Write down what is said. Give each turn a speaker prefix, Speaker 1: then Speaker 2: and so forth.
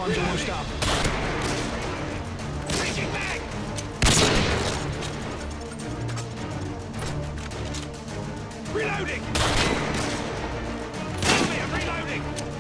Speaker 1: time's almost up.
Speaker 2: Changing back! Reloading! Help me, I'm reloading!